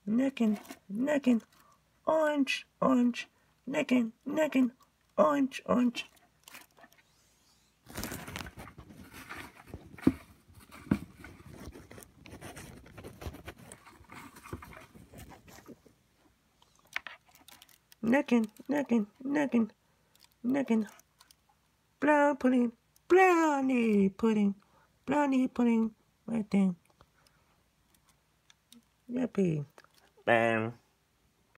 necking, necking, orange, orange, necking, necking, orange, orange. Necking, necking, necking, necking. Brown pudding, brownie pudding, brownie pudding, right there. Yippee. Bam.